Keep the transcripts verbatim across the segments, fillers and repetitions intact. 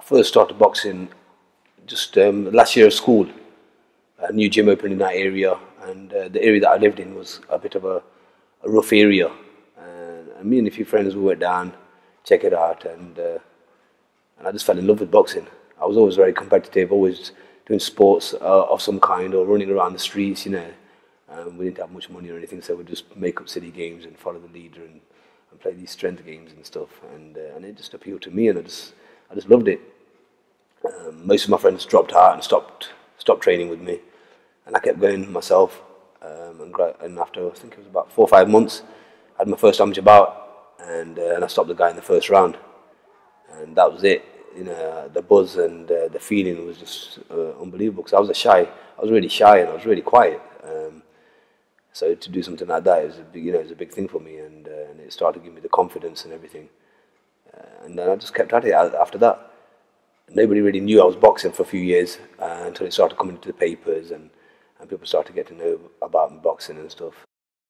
first started boxing just um, last year at school. A new gym opened in that area, and uh, the area that I lived in was a bit of a, a rough area. And, and me and a few friends, we went down, check it out, and uh, and I just fell in love with boxing. I was always very competitive, always doing sports uh, of some kind, or running around the streets, you know. Um, we didn't have much money or anything, so we'd just make up silly games and follow the leader and, and play these strength games and stuff. And uh, and it just appealed to me, and I just I just loved it. Um, most of my friends dropped out and stopped stopped training with me, and I kept going myself. Um, and, and after I think it was about four or five months, I had my first amateur bout, and uh, and I stopped the guy in the first round, and that was it. You know, the buzz and uh, the feeling was just uh, unbelievable. Because I was a shy, I was really shy, and I was really quiet. Um, so to do something like that is a big, you know, it was a big thing for me, and uh, and it started giving me the confidence and everything. Uh, and then I just kept at it after that. Nobody really knew I was boxing for a few years uh, until it started coming into the papers, and, and people started to get to know about me boxing and stuff.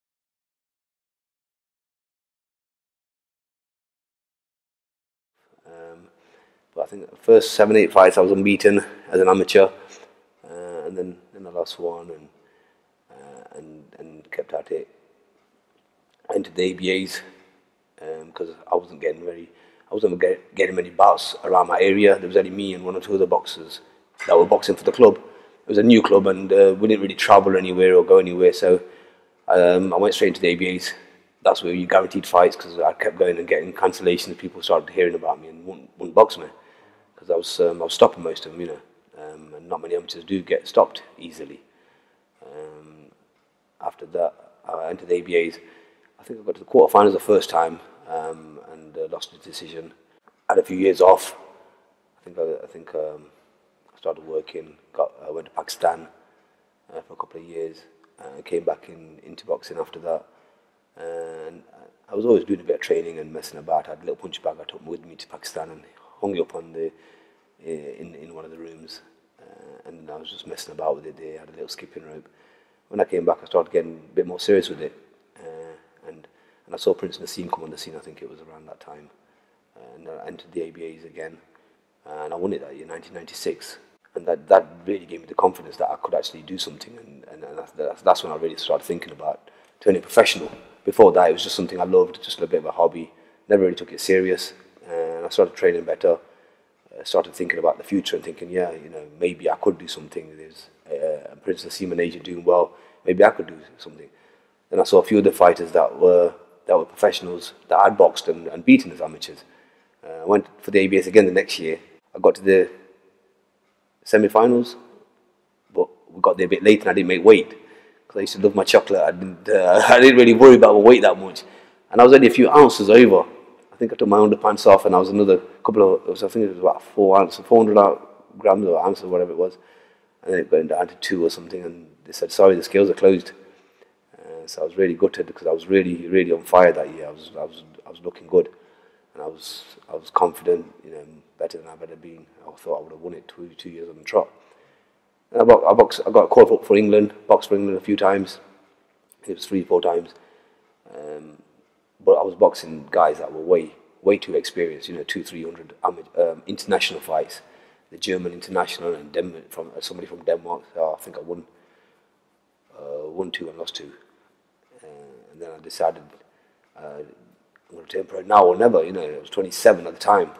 Um, but I think the first seven, eight fights I was unbeaten as an amateur, uh, and then, then I lost one, and, uh, and and kept at it. I entered the A B As because um, I wasn't getting very. I wasn't get, getting many bouts around my area. There was only me and one or two other boxers that were boxing for the club. It was a new club, and uh, we didn't really travel anywhere or go anywhere, so um, I went straight into the A B As. That's where you guaranteed fights, because I kept going and getting cancellations. People started hearing about me and wouldn't, wouldn't box me, because I was um, I was stopping most of them, you know, um, and not many amateurs do get stopped easily. Um, after that, I entered the A B As. I think I got to the quarterfinals the first time. Um, and uh, lost the decision. Had a few years off. I think I, I think um, I started working. Got I went to Pakistan uh, for a couple of years. And came back in into boxing after that. And I was always doing a bit of training and messing about. I had a little punch bag I took with me to Pakistan and hung it up on the in in one of the rooms. Uh, and I was just messing about with it there. I had a little skipping rope. When I came back, I started getting a bit more serious with it. Uh, and And I saw Prince Nassim come on the scene. I think it was around that time, and I entered the A B As again, and I won it that year, nineteen ninety-six. And that, that really gave me the confidence that I could actually do something, and, and, and that's, that's when I really started thinking about turning professional. Before that, it was just something I loved, just a bit of a hobby. Never really took it serious, and I started training better. I started thinking about the future and thinking, yeah, you know, maybe I could do something. There's uh, Prince Nassim and Asia doing well. Maybe I could do something. Then I saw a few other fighters that were that were professionals that I'd boxed and, and beaten as amateurs. Uh, I went for the A B S again the next year. I got to the semi-finals, but we got there a bit late and I didn't make weight because I used to love my chocolate. I didn't, uh, I didn't really worry about my weight that much, and I was only a few ounces over. I think I took my underpants off, and I was another couple of. It was, I think it was about four ounces, four hundred grams or ounces, or whatever it was, and then it went down to two or something. And they said, "Sorry, the scales are closed." So I was really gutted because I was really, really on fire that year. I was, I was, I was looking good, and I was, I was confident, you know, better than I've ever been. I thought I would have won it two, two years on the trot. And I, box, I, box, I got called up for England, boxed for England a few times. It was three, four times. Um, but I was boxing guys that were way, way too experienced. You know, two, three hundred um, international fights. The German international and Denmark, from uh, somebody from Denmark. So I think I won, uh, won two and lost two. Uh, and then I decided uh, I'm going to turn pro now or never. You know, I was twenty-seven at the time.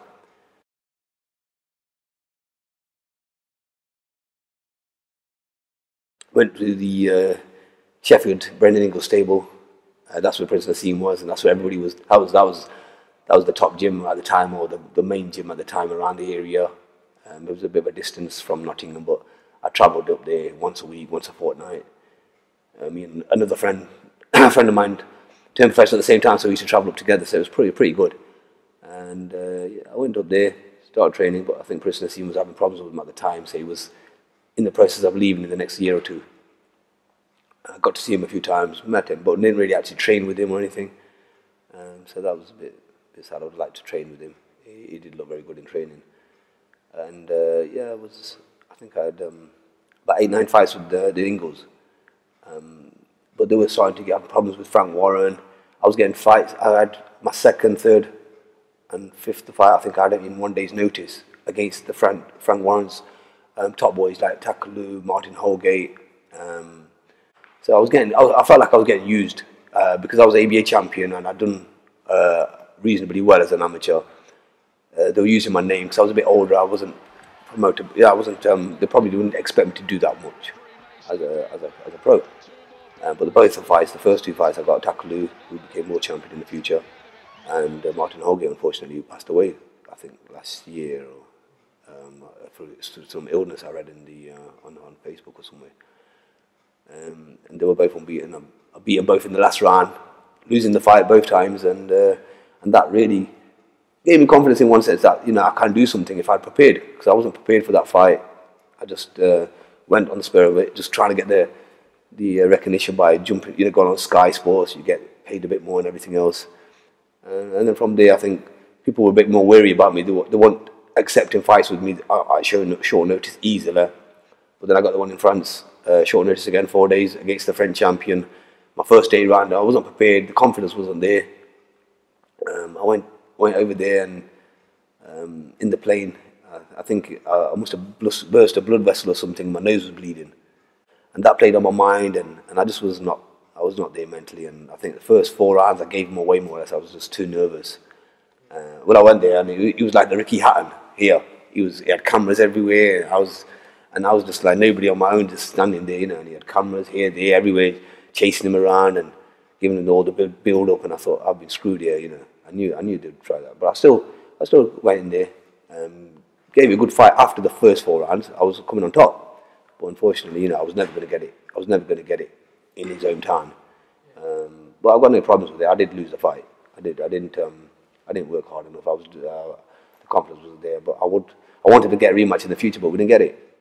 Went to the uh, Sheffield Brendan Ingle stable. Uh, that's where Prince Nassim was, and that's where everybody was. That was that was that was the top gym at the time, or the, the main gym at the time around the area. Um, it was a bit of a distance from Nottingham, but I travelled up there once a week, once a fortnight. Uh, me and another friend. A friend of mine turned professional at the same time, so we used to travel up together, so it was pretty pretty good. And uh, yeah, I went up there, started training, but I think Prince Nassim was having problems with him at the time, so he was in the process of leaving in the next year or two. I got to see him a few times, met him, but didn't really actually train with him or anything. Um, so that was a bit, bit sad. I would like to train with him. He, he did look very good in training. And uh, yeah, it was. I think I had um, about eight, nine fights with the, the Ingles. Um, But they were starting to get problems with Frank Warren. I was getting fights. I had my second, third, and fifth fight. I think I had it in one day's notice against the Frank, Frank Warren's um, top boys like Takalu, Martin Holgate. Um, so I was getting, I, I felt like I was getting used uh, because I was A B A champion and I'd done uh, reasonably well as an amateur. Uh, they were using my name because I was a bit older. I wasn't promoted. Yeah, I wasn't. Um, they probably wouldn't expect me to do that much as a as a, as a pro. Um, but the both the fights, the first two fights, I got Takalu, who became world champion in the future, and uh, Martin Holgate, unfortunately, who passed away, I think, last year or um, through some illness I read in the uh, on on Facebook or somewhere. Um, and they were both unbeaten. I beat them both in the last round, losing the fight both times, and uh, and that really gave me confidence in one sense that, you know, I can do something if I'd prepared, because I wasn't prepared for that fight. I just uh, went on the spur of it, just trying to get the the uh, recognition by jumping, you know, going on Sky Sports, you get paid a bit more and everything else. Uh, and then from there, I think people were a bit more wary about me. They, they weren't accepting fights with me at short, short notice easily. But then I got the one in France, uh, short notice again, four days against the French champion. My first day round, I wasn't prepared. The confidence wasn't there. Um, I went went over there and um, in the plane, uh, I think uh, I must have burst a blood vessel or something. My nose was bleeding. And that played on my mind, and, and I just was not, I was not there mentally. And I think the first four rounds I gave him away more or less. I was just too nervous. Uh, when I went there, and he, he was like the Ricky Hatton here. He was, he had cameras everywhere. I was, and I was just like nobody on my own, just standing there, you know. And he had cameras here, there, everywhere, chasing him around and giving him all the build up. And I thought, I've been screwed here, you know. I knew, I knew they'd try that, but I still, I still went in there. Um, gave a good fight after the first four rounds. I was coming on top. But unfortunately, you know, I was never going to get it. I was never going to get it in his own time. Um, but I've got no problems with it. I did lose the fight. I did. I didn't. Um, I didn't work hard enough. I was. Uh, the confidence was there. But I would. I wanted to get a rematch in the future, but we didn't get it.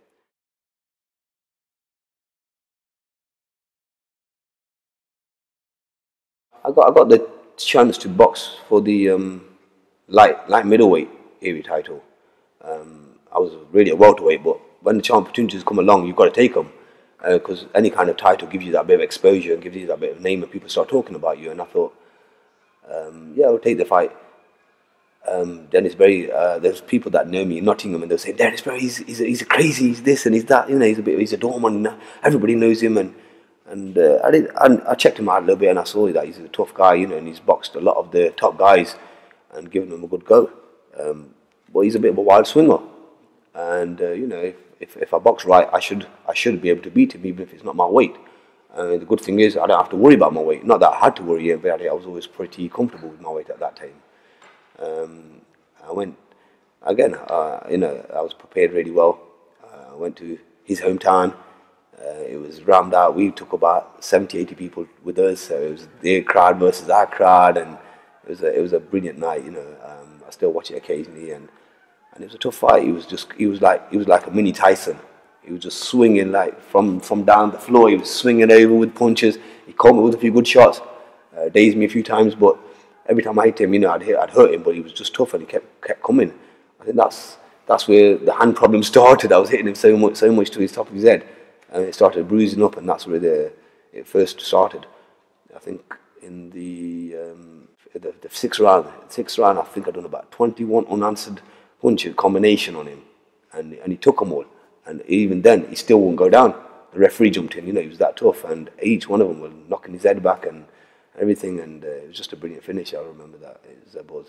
I got. I got the chance to box for the um, light light middleweight area title. Um, I was really a welterweight, but when the opportunities come along, you've got to take them, because uh, any kind of title gives you that bit of exposure and gives you that bit of name, and people start talking about you. And I thought, um, yeah, I'll take the fight. Um, Dennis Berry, uh, there's people that know me in Nottingham, and they'll say, Dennis Berry, he's he's a, he's a crazy, he's this and he's that. You know, he's a bit, he's a doorman. Everybody knows him, and and uh, I did. I, I checked him out a little bit, and I saw that he's a tough guy, you know, and he's boxed a lot of the top guys and given them a good go. Um, but he's a bit of a wild swinger, and uh, you know. If, If, if I box right, I should I should be able to beat him, even if it's not my weight. Uh, the good thing is I don't have to worry about my weight. Not that I had to worry about it. I was always pretty comfortable with my weight at that time. Um, I went again. Uh, you know, I was prepared really well. Uh, I went to his hometown. Uh, it was rammed out. We took about seventy, eighty people with us. So it was their crowd versus our crowd, and it was a, it was a brilliant night. You know, um, I still watch it occasionally, and. And it was a tough fight. He was just, he was like, he was like a mini Tyson. He was just swinging like from, from down the floor. He was swinging over with punches. He caught me with a few good shots, uh, dazed me a few times. But every time I hit him, you know, I'd hit, I'd hurt him. But he was just tough, and he kept kept coming. I think that's that's where the hand problem started. I was hitting him so much, so much to his top of his head, and it started bruising up, and that's where the it first started. I think in the um, the, the sixth round, sixth round, I think I'd done about twenty-one unanswered punch combination on him, and and he took them all, and even then he still wouldn't go down. The referee jumped in, you know, he was that tough, and each one of them was knocking his head back and everything, and uh, it was just a brilliant finish. I remember that. It was a buzz.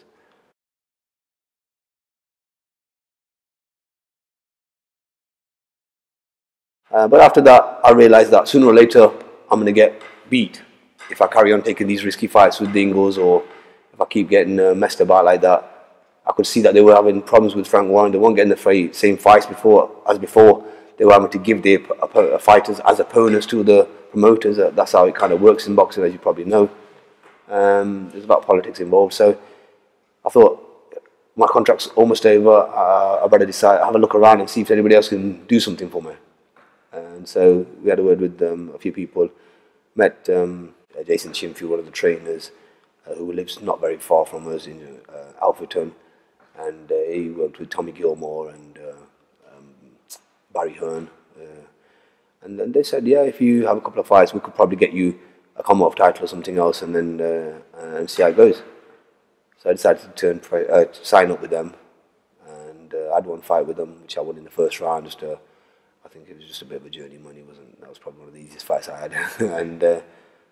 Uh, but after that, I realised that sooner or later I'm going to get beat if I carry on taking these risky fights with Dingles, or if I keep getting uh, messed about like that. I could see that they were having problems with Frank Warren. They weren't getting the same fights before as before. They were having to give their fighters as opponents to the promoters. That's how it kind of works in boxing, as you probably know. Um, there's about politics involved. So I thought, my contract's almost over. Uh, I better decide, have a look around and see if anybody else can do something for me. And so we had a word with um, a few people. Met um, Jason Shimfield, one of the trainers, uh, who lives not very far from us in uh, Alfreton. And uh, he worked with Tommy Gilmore and uh, um, Barry Hearn. Uh, and then they said, yeah, if you have a couple of fights, we could probably get you a Commonwealth title or something else, and then uh, and see how it goes. So I decided to turn uh, to sign up with them, and and uh, I had one fight with them, which I won in the first round. Just uh, I think it was just a bit of a journey money. wasn't That was probably one of the easiest fights I had, and uh,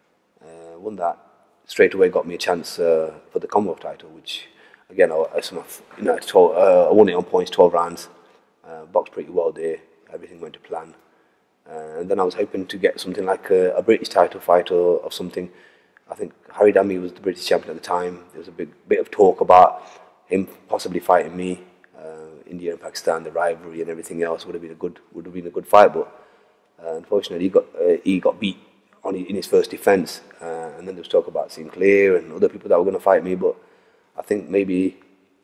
uh, won that. Straight away got me a chance uh, for the Commonwealth title, which again, I, I, you know, twelve, uh, I won it on points, twelve rounds, uh, boxed pretty well there. Everything went to plan, uh, and then I was hoping to get something like a, a British title fight or, or something. I think Harry Dami was the British champion at the time. There was a big bit of talk about him possibly fighting me. Uh, India and Pakistan, the rivalry and everything else would have been a good would have been a good fight, but uh, unfortunately he got uh, he got beat on in his first defence, uh, and then there was talk about Sinclair and other people that were going to fight me. But I think maybe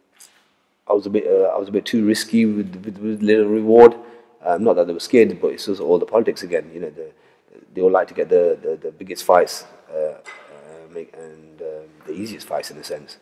I was a bit uh, I was a bit too risky with, with, with little reward. Um, not that they were scared, but it's just all the politics again. You know, the, they all like to get the, the, the biggest fights uh, uh, make, and um, the easiest fights in a sense.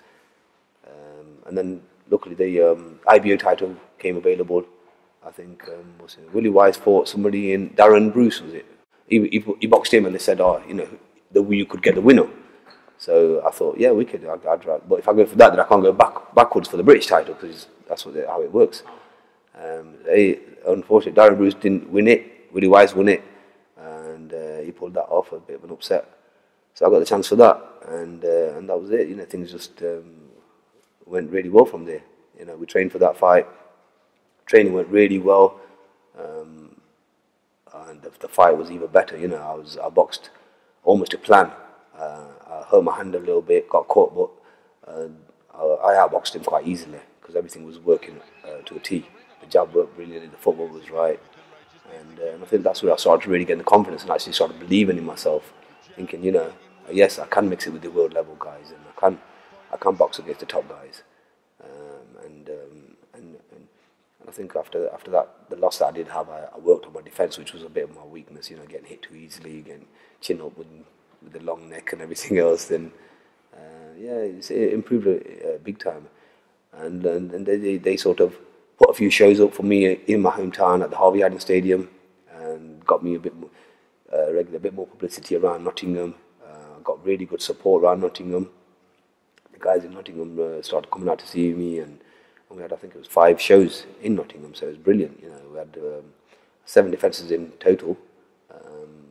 Um, and then luckily the um, I B O title came available. I think um, what's it, Willie Wise fought somebody in Darren Bruce, was it? He, he, he boxed him and they said, oh, you know, the, you could get the winner. So I thought, yeah, we could. I'd, I'd, but if I go for that, then I can't go back backwards for the British title because that's what they, how it works. Um, they, unfortunately, Darren Bruce didn't win it. Willie Wise won it, and uh, he pulled that off. A bit of an upset. So I got the chance for that, and uh, and that was it. You know, things just um, went really well from there. You know, we trained for that fight. Training went really well. Um, and the, the fight was even better. You know, I was I boxed almost to plan. Uh, I hurt my hand a little bit, got caught, but uh, I, I outboxed him quite easily because everything was working uh, to a T. The jab worked brilliantly, the football was right, and, uh, and I think that's where I started to really get the confidence and actually started believing in myself, thinking, you know, yes, I can mix it with the world level guys, and I can, I can box against the top guys, um, and, um, and and and I think after after that, the loss that I did have, I, I worked on my defence, which was a bit of my weakness, you know, getting hit too easily, getting chin up with with the long neck and everything else. Then, uh, yeah, it's, it improved uh, big time, and and, and they they sort of put a few shows up for me in my hometown at the Harvey Island Stadium, and got me a bit more, uh, regular, a bit more publicity around Nottingham. Uh, got really good support around Nottingham. The guys in Nottingham uh, started coming out to see me, and, and we had, I think it was five shows in Nottingham, so it was brilliant. You know, we had um, seven defences in total. Um,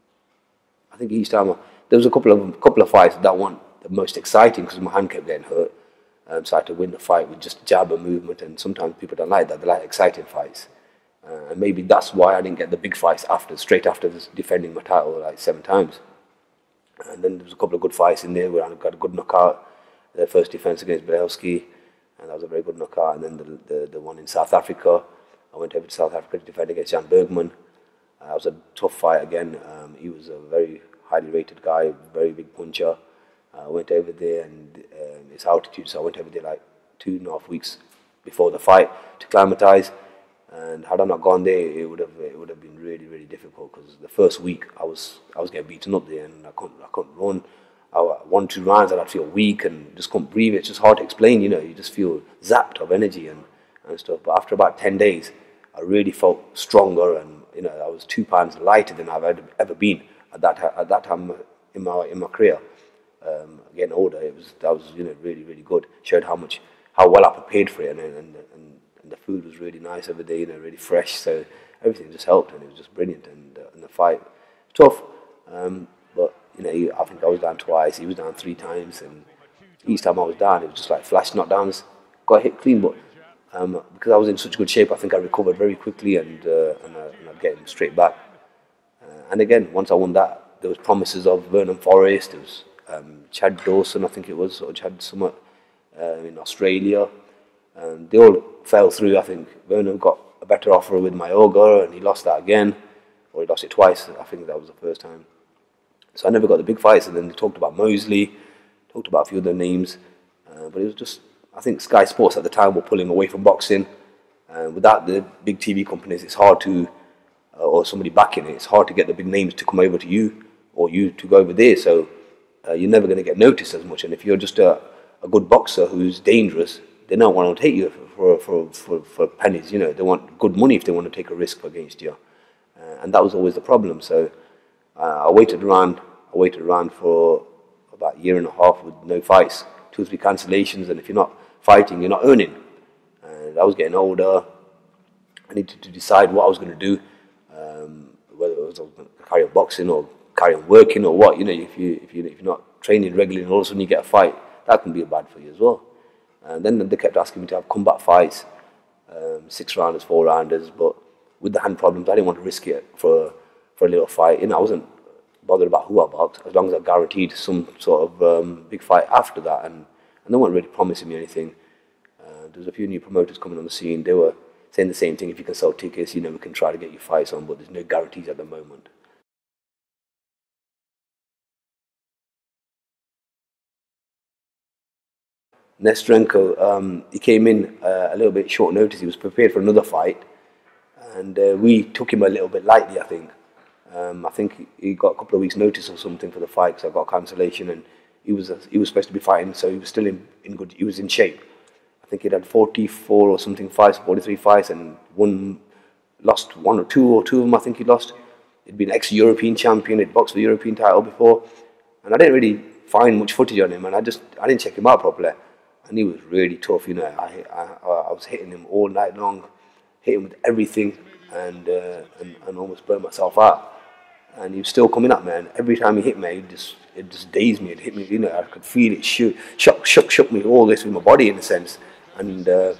I think each time I, there was a couple of couple of fights that weren't the most exciting because my hand kept getting hurt. Um, so I had to win the fight with just jab and movement, and sometimes people don't like that. They like exciting fights, uh, and maybe that's why I didn't get the big fights after, straight after defending my title like seven times. And then there was a couple of good fights in there where I got a good knockout. The first defense against Bielski, and that was a very good knockout. And then the, the the one in South Africa, I went over to South Africa to defend against Jan Bergman. Uh, it was a tough fight again. Um, he was a very highly rated guy, very big puncher. I uh, went over there, and um, it's altitude, so I went over there like two and a half weeks before the fight to acclimatise. And had I not gone there, it would have it would have been really really difficult because the first week I was I was getting beaten up there, and I couldn't I couldn't run. I, one two rounds, and I'd feel weak and just couldn't breathe. It's just hard to explain, you know. You just feel zapped of energy and, and stuff. But after about ten days, I really felt stronger, and you know I was two pounds lighter than I've ever, ever been at that at that time in my in my career. Um, getting older, it was that was you know really really good. Showed how much how well I prepared for it, and and, and and the food was really nice over there, you know, really fresh. So everything just helped, and it was just brilliant. And uh, and the fight, tough, um, but you know he, I think I was down twice. He was down three times, and each time I was down, it was just like flash knockdowns. Got hit clean, but um, because I was in such good shape, I think I recovered very quickly, and uh, and, I, and I'd get him straight back. Uh, and again, once I won that, there was promises of Vernon Forest. There was Um, Chad Dawson, I think it was, or Chad somewhat uh, in Australia, and they all fell through. I think Vernon got a better offer with Mayoga, and he lost that again, or he lost it twice. I think that was the first time. So I never got the big fights. And then they talked about Mosley, talked about a few other names, uh, but it was just, I think Sky Sports at the time were pulling away from boxing. Uh, without the big T V companies, it's hard to, uh, or somebody backing it, it's hard to get the big names to come over to you, or you to go over there. So Uh, you're never going to get noticed as much. And if you're just a, a good boxer who's dangerous, they don't want to take you for, for, for, for pennies. You know, they want good money if they want to take a risk against you. Uh, and that was always the problem. So uh, I waited around. I waited around for about a year and a half with no fights, two or three cancellations. And if you're not fighting, you're not earning. And and I was getting older. I needed to decide what I was going to do, um, whether it was going to carry on boxing or carry on working or what. You know, if you if you if you're not training regularly and all of a sudden you get a fight, that can be bad for you as well. And then they kept asking me to have combat fights, um, six rounders, four rounders, but with the hand problems, I didn't want to risk it for for a little fight. You know, I wasn't bothered about who I boxed as long as I guaranteed some sort of um, big fight after that, and and they weren't really promising me anything. Uh, there was a few new promoters coming on the scene. They were saying the same thing: if you can sell tickets, you know, we can try to get you fights on, but there's no guarantees at the moment. Nesterenko, um, he came in uh, a little bit short notice. He was prepared for another fight, and uh, we took him a little bit lightly, I think. Um, I think he got a couple of weeks' notice or something for the fight, because I got cancellation, and he was uh, he was supposed to be fighting, so he was still in, in good. He was in shape. I think he'd had forty-four or something fights, forty-three fights, and one lost one or two or two of them. I think he lost. He'd been ex-European champion. He'd boxed for the European title before, and I didn't really find much footage on him, and I just I didn't check him out properly. And he was really tough, you know. I, I I was hitting him all night long, hitting him with everything, and uh, and, and almost burned myself out. And he was still coming up, man. Every time he hit me, it just it just dazed me. It hit me, you know. I could feel it shook, shook, shook, shook me all this with my body in a sense. And uh,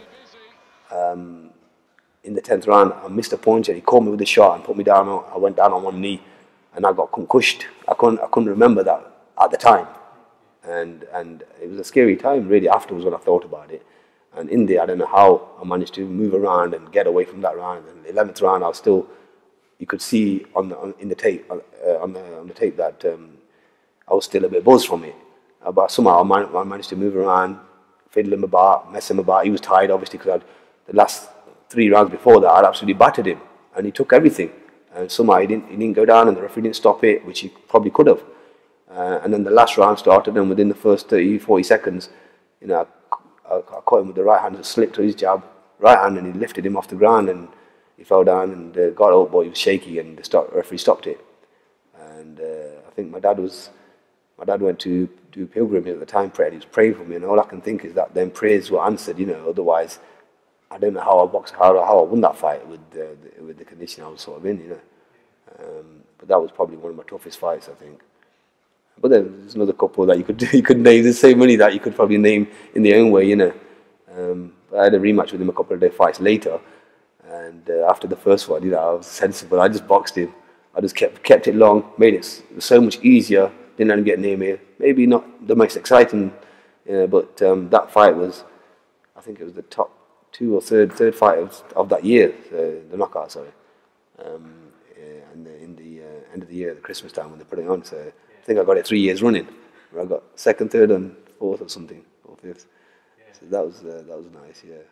um, in the tenth round, I missed a punch, and he caught me with a shot and put me down. I went down on one knee, and I got concussed. I couldn't I couldn't remember that at the time. And and it was a scary time really afterwards when I thought about it. And in there, I don't know how I managed to move around and get away from that round. And the eleventh round, I was still, you could see on the on, in the tape uh, on the on the tape that um, I was still a bit buzzed from it. Uh, but somehow I, man I managed to move around, fiddle him about, mess him about. He was tired obviously because the last three rounds before that I'd absolutely battered him, and he took everything. And somehow he didn't he didn't go down, and the referee didn't stop it, which he probably could have. Uh, and then the last round started, and within the first thirty, forty seconds, you know, I, I, I caught him with the right hand, just slipped to his jab, right hand, and he lifted him off the ground, and he fell down and uh, got up, but he was shaky, and the stop, referee stopped it. And uh, I think my dad was, my dad went to do pilgrimage at the time, prayer. He was praying for me, and all I can think is that them prayers were answered. You know, otherwise, I don't know how I boxed, how, how I won that fight with uh, the, with the condition I was sort of in. You know, um, but that was probably one of my toughest fights, I think. But then there's another couple that you could you could name. There's so many that you could probably name in their own way, you know. Um, I had a rematch with him a couple of day fights later, and uh, after the first one, you know, I was sensible. I just boxed him. I just kept kept it long, made it so much easier. Didn't let him get near me. Maybe not the most exciting, you know, but um, that fight was, I think it was the top two or third third fight of, of that year, the, the knockout. Sorry, um, yeah, and the, in the uh, end of the year, the Christmas time when they put it on. So. I think I got it three years running, where I got second, third, and fourth or something, or fifth. Yeah. So that was uh, that was nice, yeah.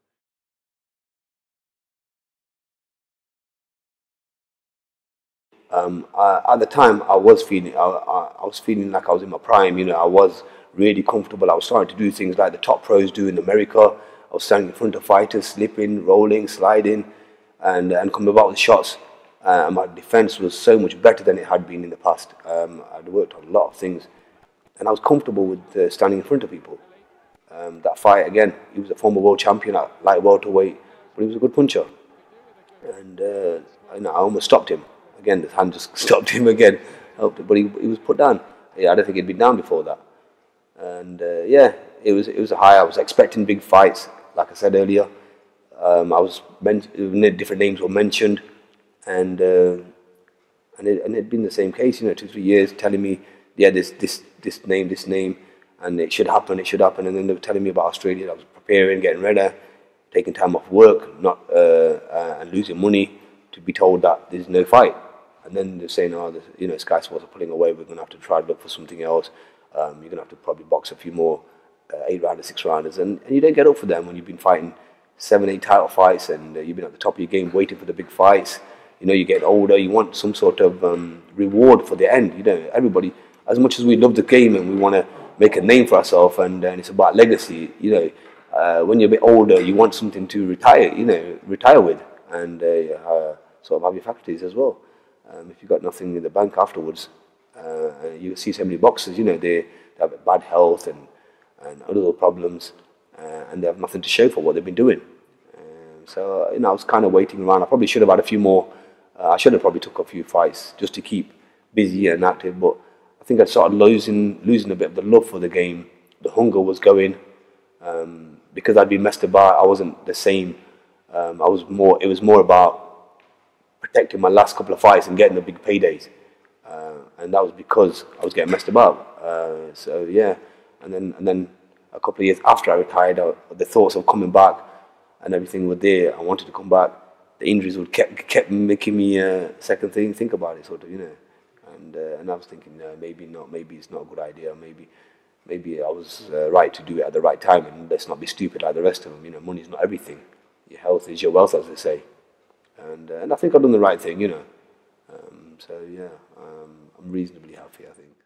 Um, I, at the time, I was feeling, I, I, I was feeling like I was in my prime. You know, I was really comfortable. I was starting to do things like the top pros do in America. I was standing in front of fighters, slipping, rolling, sliding, and and coming about with shots. Uh, my defense was so much better than it had been in the past. Um, I'd worked on a lot of things, and I was comfortable with uh, standing in front of people. Um, that fight again, he was a former world champion at light welterweight, but he was a good puncher, and uh, I, know, I almost stopped him. Again, the hand just stopped him again, helped him, but he, he was put down. Yeah, I don't think he'd been down before that, and uh, yeah, it was it was a high. I was expecting big fights, like I said earlier. Um, I was different names were mentioned. And uh, and it and it'd been the same case, you know, two three years telling me, yeah, this this this name, this name, and it should happen, it should happen. And then they were telling me about Australia. I was preparing, getting ready, taking time off work, not uh, uh, and losing money to be told that there's no fight. And then they're saying, oh, you know, Sky Sports are pulling away. We're going to have to try to look for something else. Um, you're going to have to probably box a few more uh, eight rounders, six rounders, and and you don't get up for them when you've been fighting seven, eight title fights, and uh, you've been at the top of your game, waiting for the big fights. You know, you get older, you want some sort of um, reward for the end. You know, everybody, as much as we love the game and we want to make a name for ourselves, and, and it's about legacy, you know, uh, when you're a bit older, you want something to retire, you know, retire with, and uh, uh, sort of have your faculties as well. Um, if you've got nothing in the bank afterwards, uh, you see so many boxers, you know, they, they have bad health and, and other problems, uh, and they have nothing to show for what they've been doing. so you know, I was kind of waiting around. I probably should have had a few more. Uh, I should have probably took a few fights just to keep busy and active. But I think I started losing losing a bit of the love for the game. The hunger was going um, because I'd been messed about. I wasn't the same. Um, I was more. It was more about protecting my last couple of fights and getting the big paydays, uh, and that was because I was getting messed about. Uh, so yeah, and then and then a couple of years after I retired, I, the thoughts of coming back and everything were there. I wanted to come back. The injuries would kept kept making me uh, second thing think about it, sort of, you know. And uh, and I was thinking uh, maybe not, maybe it's not a good idea. Maybe maybe I was uh, right to do it at the right time, and let's not be stupid like the rest of them. You know, money's not everything. Your health is your wealth, as they say. And uh, and I think I've done the right thing, you know. Um, so yeah, um, I'm reasonably happy, I think.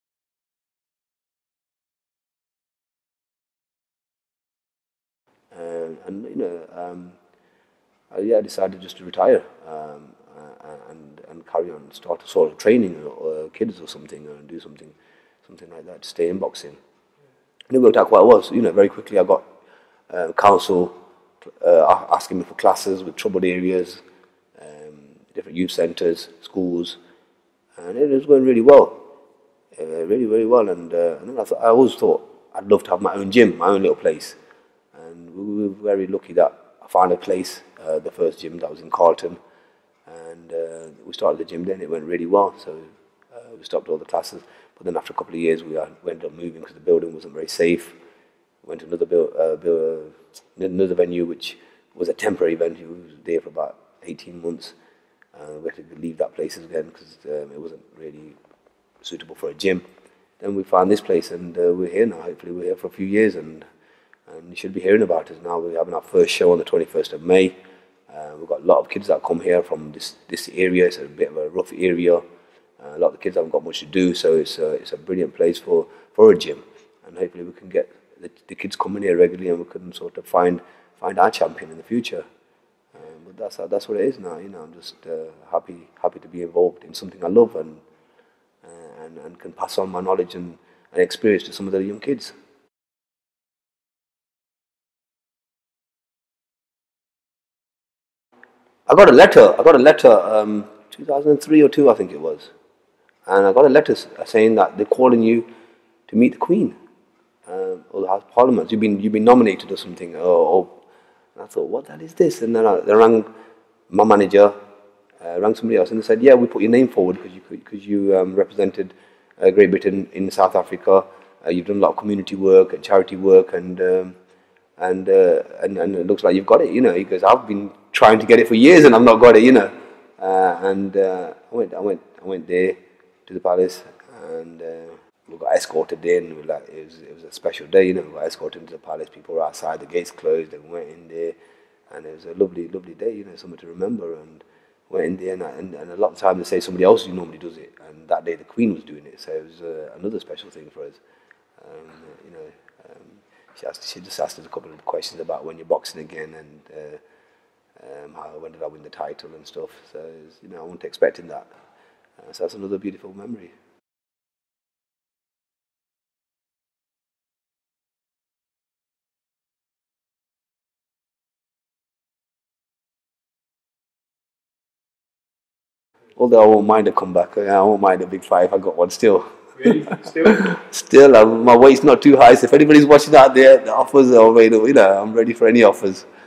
And, and you know, um, I, yeah, I decided just to retire um, uh, and and carry on, start a sort of training or, or kids or something, or do something, something like that to stay in boxing. And it worked out quite well. So, you know, very quickly I got uh, council uh, asking me for classes with troubled areas, um, different youth centres, schools, and it was going really well, uh, really, really well. And, uh, and I, thought, I always thought I'd love to have my own gym, my own little place. And we were very lucky that I found a place, uh, the first gym that was in Carlton, and uh, we started the gym then. It went really well, so uh, we stopped all the classes. But then after a couple of years, we, uh, we ended up moving because the building wasn't very safe. We went to another build, uh, build, uh, another venue, which was a temporary venue. We was there for about eighteen months. Uh, we had to leave that place again because um, it wasn't really suitable for a gym. Then we found this place, and uh, we're here now. Hopefully, we're here for a few years, and and you should be hearing about us now. We're having our first show on the twenty-first of May. Uh, we've got a lot of kids that come here from this this area. It's a bit of a rough area. Uh, a lot of the kids haven't got much to do, so it's a, it's a brilliant place for, for a gym. And hopefully we can get the, the kids coming here regularly, and we can sort of find find our champion in the future. Um, but that's that's what it is now. You know, I'm just uh, happy happy to be involved in something I love, and uh, and and can pass on my knowledge and, and experience to some of the young kids. I got a letter. I got a letter, um, two thousand three or two, I think it was, and I got a letter saying that they're calling you to meet the Queen um, or the House of Parliament. You've been you've been nominated or something. Or, or and I thought, what the hell is this? And then I, they rang my manager, uh, rang somebody else, and they said, yeah, we put your name forward because you because you um, represented uh, Great Britain in South Africa. Uh, you've done a lot of community work and charity work, and um, and, uh, and and it looks like you've got it. You know, because I've been trying to get it for years and I've not got it, you know. Uh, and uh, I went, I went, I went there to the palace, and uh, we got escorted there, and we like, it was, it was a special day, you know. We got escorted into the palace. People were outside, the gates closed, and we went in there, and it was a lovely, lovely day, you know, something to remember. And went in there, and, I, and, and a lot of times they say somebody else who normally does it, and that day the Queen was doing it, so it was uh, another special thing for us. Um, you know, um, she asked, she just asked us a couple of questions about when you're boxing again, and. Uh, Um, how, when did I win the title and stuff, so you know, I wasn't expecting that, uh, so that's another beautiful memory. Although I won't mind a comeback, I won't mind a big fight if I got one still. Really? Still? Still, um, my weight's not too high, so if anybody's watching out there, the offers are available, you know, I'm ready for any offers.